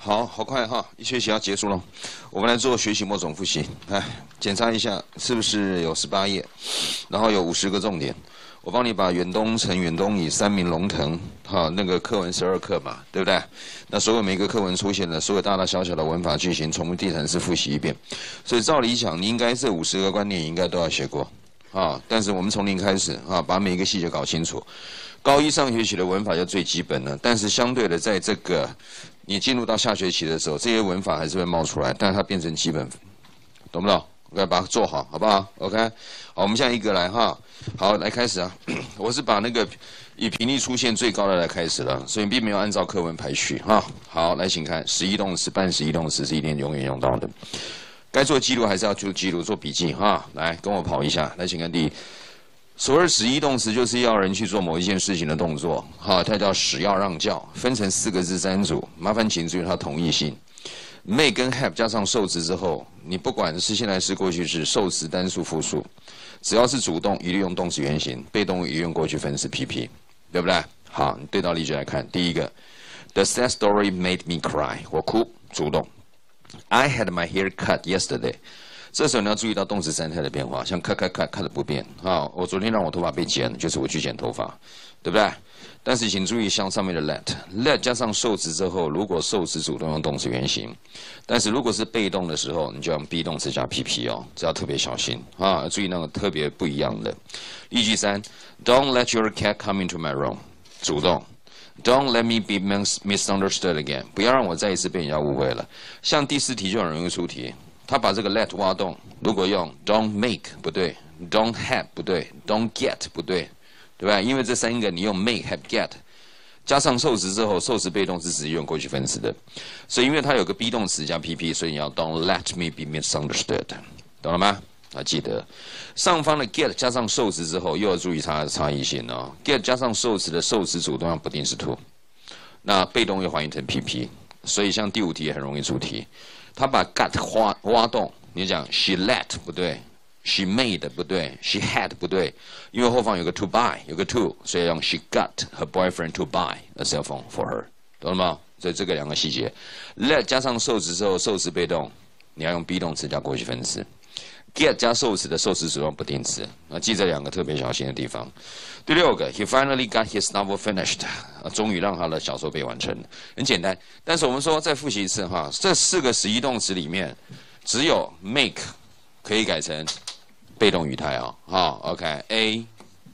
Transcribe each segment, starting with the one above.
好快哈，一学期要结束了，我们来做学习末总复习。来检查一下是不是有18页，然后有50个重点。我帮你把远东陈、远东以、三明、龙腾，哈，那个课文12课嘛，对不对？那所有每个课文出现的所有大大小小的文法句型，重复地毯式复习一遍。所以照理讲，你应该这50个观念应该都要学过啊。但是我们从零开始啊，把每一个细节搞清楚。高一上学期的文法就最基本了，但是相对的，在这个你进入到下学期的时候，这些文法还是会冒出来，但是它变成基本，懂不懂 ？OK， 把它做好，好不好 ？OK， 好，我们现在一个来哈，好，来开始啊。我是把那个以频率出现最高的来开始了，所以并没有按照课文排序哈。好，来，请看实义动词、半实义动词是一定永远用到的，该做记录还是要做记录、做笔记哈。来，跟我跑一下，来，请看第一。所谓实义动词就是要人去做某一件事情的动作，哈，它叫使要让叫，分成4个字3组，麻烦请注意它同义性。may 跟 have 加上受词之后，你不管是现在式、过去式、受词、单数、复数，只要是主动，一律用动词原形；被动一律用过去分词 PP， 对不对？好，你对照例句来看，第一个 ，The sad story made me cry， 我哭，主动。I had my hair cut yesterday。这时候你要注意到动词三态的变化，像cut的不变啊。我昨天让我头发被剪，就是我去剪头发，对不对？但是请注意，像上面的 let 加上受词之后，如果受词主动用动词原形，但是如果是被动的时候，你就用 be 动词加 PP 哦，这要特别小心啊！注意那个特别不一样的。例句3 ，Don't let your cat come into my room， 主动。Don't let me be misunderstood again， 不要让我再一次被人家误会了。像第4题就很容易出题。他把这个 let 挖洞，如果用 don't make 不对 ，don't have 不对 ，don't get 不对，对吧？因为这3个你用 make have get 加上受词之后，受词被动是直接用过去分词的，所以因为它有个 be 动词加 PP， 所以你要 don't let me be misunderstood， 懂了吗？啊，记得上方的 get 加上受词之后，又要注意它的差异性哦。get 加上受词的受词主动要不定式 to， 那被动又还原成 PP， 所以像第5题也很容易出题。他把 got 挖洞，你讲 she let 不对 ，she made 不对 ，she had 不对，因为后方有个 to buy， 有个 to， 所以用 she got her boyfriend to buy a cell phone for her， 懂了吗？所以这个2个细节 ，let 加上受词之后，受词被动，你要用 be 动词加过去分词 ，get 加受词的受词主动不定词，啊，记这2个特别小心的地方。第6个 ，he finally got his novel finished， 终于让他的小说被完成了，很简单。但是我们说再复习一次哈，这4个实义动词里面，只有 make 可以改成被动语态啊，好 ，OK，A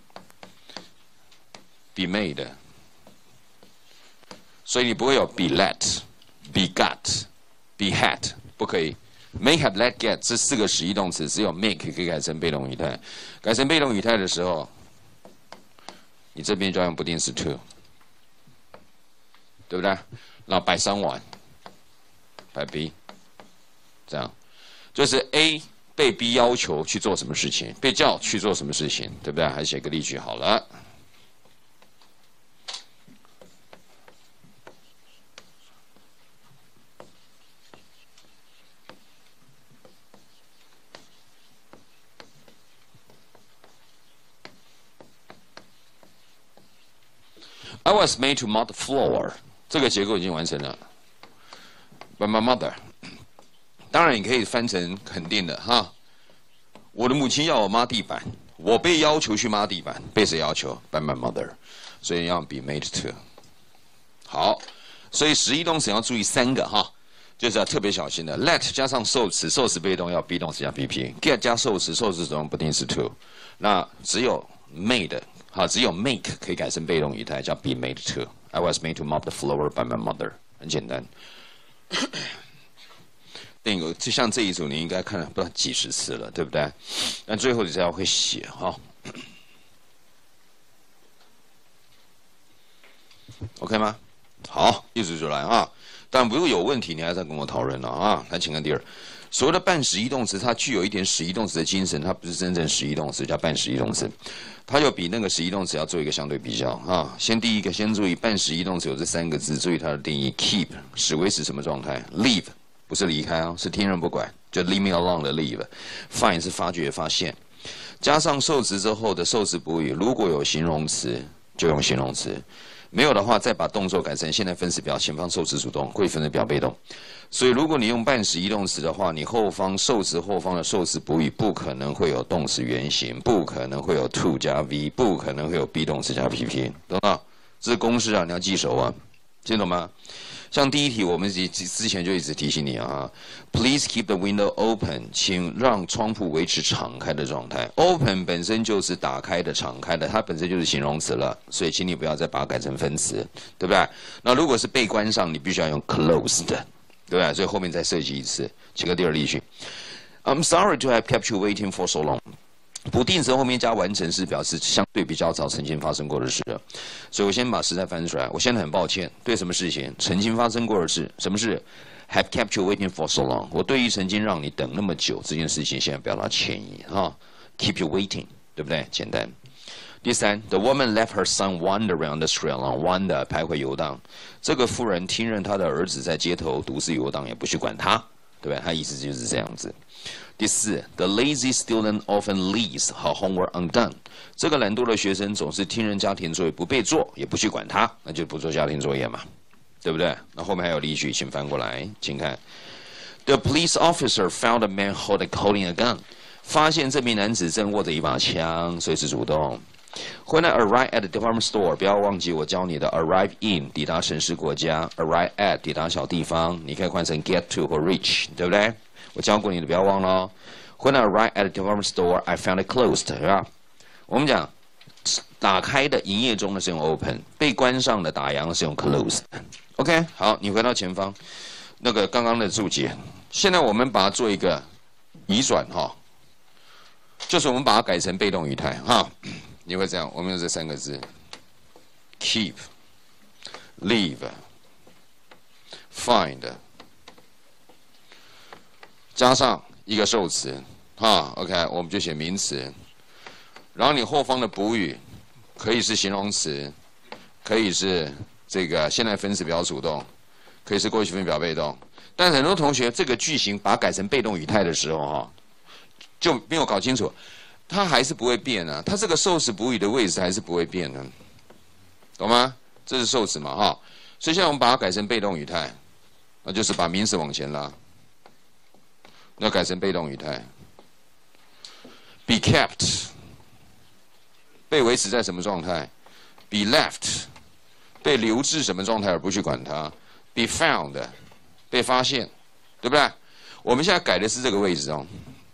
be made， 所以你不会有 be let、be got、be had， 不可以。May have let get 这4个实义动词，只有 make 可以改成被动语态。改成被动语态的时候，你这边就要用不定式 to， 对不对？然后摆3碗，摆 B， 这样就是 A 被 B 要求去做什么事情，被叫去做什么事情，对不对？还写个例句好了。I was made to mop the floor， 这个结构已经完成了。By my mother， 当然你可以翻成肯定的哈。我的母亲要我抹地板，我被要求去抹地板，被谁要求 ？By my mother， 所以要 be made to。好，所以实义动词要注意3个哈，就是要特别小心的。Let 加上受词，受词被动要 be 动词加 PP；get 加受词，受词主动不定式 to。那只有 made。好，只有 make 可以改成被动语态，叫 be made to。I was made to mop the floor by my mother， 很简单。那个就像这一组，你应该看了不知道几10次了，对不对？但最后你只要会写哈。OK 吗？好，一组就来啊。但如果有问题，你还是要跟我讨论了啊。来，请看第2。所谓的半实义动词，它具有一点实义动词的精神，它不是真正实义动词，叫半实义动词。它就比那个实义动词要做一个相对比较啊。第一个，先注意半实义动词有这3个字，注意它的定义 ：keep 使维持什么状态 ；leave 不是离开啊，是听人不管，就 leave me alone 的 leave；find 是发掘发现。加上受词之后的受词补语，如果有形容词就用形容词。 没有的话，再把动作改成现在分词表前方受词主动，过去分词表被动。所以如果你用半实义动词的话，你后方受词后方的受词补语不可能会有动词原形，不可能会有 to 加 v， 不可能会有 be 动词加 pp， 懂吗？这是公式啊，你要记熟啊，听懂吗？像第一题，我们之前就一直提醒你啊 ，Please keep the window open， 请让窗户维持敞开的状态。Open 本身就是打开的、敞开的，它本身就是形容词了，所以请你不要再把它改成分词，对不对？那如果是被关上，你必须要用 closed， 对不对？所以后面再设计一次。请个第二例句 ，I'm sorry to have kept you waiting for so long。不定词后面加完成式，表示相对比较早曾经发生过的事了。所以我先把时态翻出来。我现在很抱歉，对什么事情？曾经发生过的事。什么事 ？Have kept you waiting for so long。我对于曾经让你等那么久这件事情，现在表达歉意哈。Keep you waiting， 对不对？简单。第三 ，The woman left her son wandering on the street alone，wander 徘徊游荡。这个妇人听任她的儿子在街头独自游荡，也不去管他，对不对？他意思就是这样子。第四 ，The lazy student often leaves her homework undone。这个懒惰的学生总是听任家庭作业不被做，也不去管他，那就不做家庭作业嘛，对不对？那后面还有例句，请翻过来，请看。The police officer found a man holding a gun。发现这名男子正握着一把枪，随时主动。When I arrive at the department store， 不要忘记我教你的 arrive in 抵达城市国家 ，arrive at 抵达小地方，你可以换成 get to 或 reach， 对不对？我教过你的，不要忘了哦。When I arrived at the department store, I found it closed， 是吧？我们讲打开的营业中的是用 open， 被关上的打烊的是用 closed。OK， 好，你回到前方，那个刚刚的注解，现在我们把它做一个移转哈，就是我们把它改成被动语态哈。你会这样，我们用这三个字 ：keep、leave、find。加上一个受词，哈 ，OK， 我们就写名词。然后你后方的补语可以是形容词，可以是这个现在分词表主动，可以是过去分表被动。但很多同学这个句型把它改成被动语态的时候，哈，就没有搞清楚，它还是不会变啊，它这个受词补语的位置还是不会变的，懂吗？这是受词嘛，哈，所以现在我们把它改成被动语态，那就是把名词往前拉。要改成被动语态 ，be kept 被维持在什么状态 ？be left 被留置什么状态而不去管它 ？be found 被发现，对不对？我们现在改的是这个位置哦，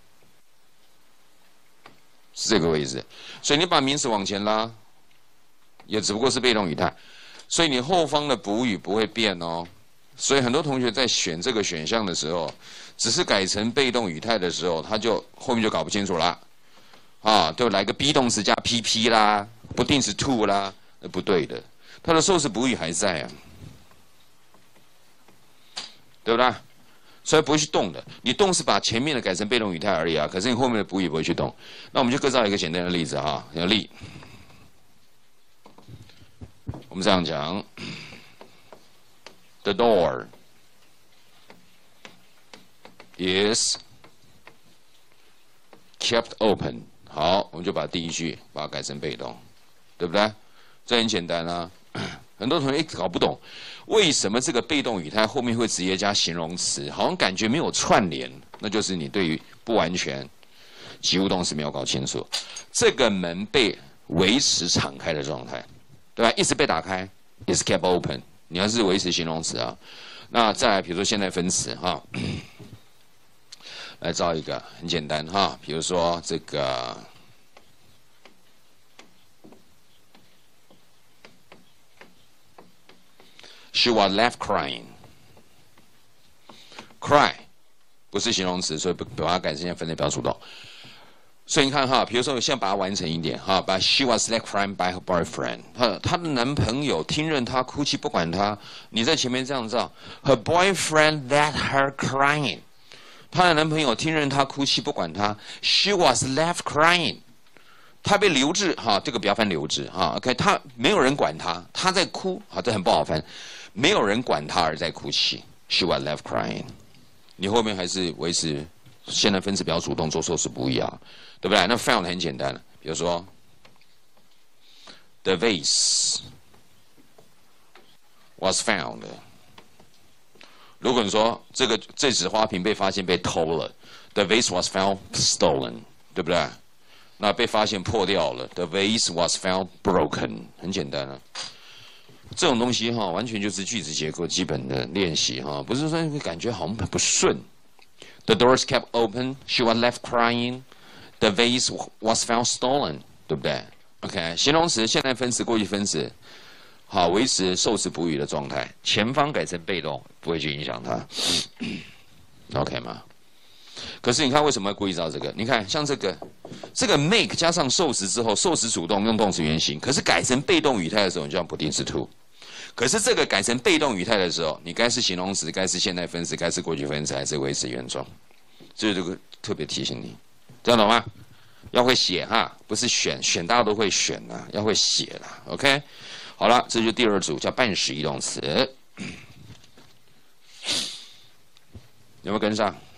是这个位置。所以你把名词往前拉，也只不过是被动语态，所以你后方的补语不会变哦。所以很多同学在选这个选项的时候，只是改成被动语态的时候，他就后面就搞不清楚啦，啊，就来个 be 动词加 pp 啦，不定词 to 啦，那不对的，它的受词补语还在啊，对不对？所以不会去动的，你动是把前面的改成被动语态而已啊，可是你后面的补语不会去动。那我们就各造一个简单的例子哈，有例，我们这样讲。The door is kept open。好，我们就把第一句把它改成被动，对不对？这很简单啊。很多同学搞不懂，为什么这个被动语态后面会直接加形容词，好像感觉没有串联，那就是你对于不完全及物动词没有搞清楚。这个门被维持敞开的状态，对吧？一直被打开 ，is kept open。你要是维持形容词啊，那再来比如说现在分词哈，来造一个很简单哈，比如说这个，She was left crying。cry 不是形容词，所以把它改成现在分词表主动。所以你看哈，比如说我现在把它完成一点哈，把 She was left crying by her boyfriend。她的男朋友听任她哭泣，不管她。你在前面这样造 ，Her boyfriend let her crying。她的男朋友听任她哭泣，不管她。She was left crying。她被留置哈，这个不要翻留置哈。OK， 她没有人管她，她在哭，好，这很不好翻。没有人管她而在哭泣 ，She was left crying。你后面还是维持现在分词表主动做受词补语啊。对不对？那 found 很简单，比如说 the vase was found。如果你说这只花瓶被发现被偷了 ，the vase was found stolen， 对不对？那被发现破掉了 ，the vase was found broken， 很简单啊。这种东西哈，完全就是句子结构基本的练习哈，不是说会感觉好像很不顺。The doors kept open, she was left crying. The vase was found stolen， 对不对 ？OK， 形容词、现在分词、过去分词。好，维持受词补语的状态，前方改成被动，不会去影响它。OK 吗？可是你看为什么要故意找这个？你看像这个 make 加上受词之后，受词主动用动词原形，可是改成被动语态的时候，你就要不定式 to。可是这个改成被动语态的时候，你该是形容词，该是现在分词，该是过去分词，还是维持原状？这个特别提醒你，这样懂吗？要会写哈，不是选大家都会选啊，要会写啦。OK。好了，这就第二组叫半实义动词，有没有跟上？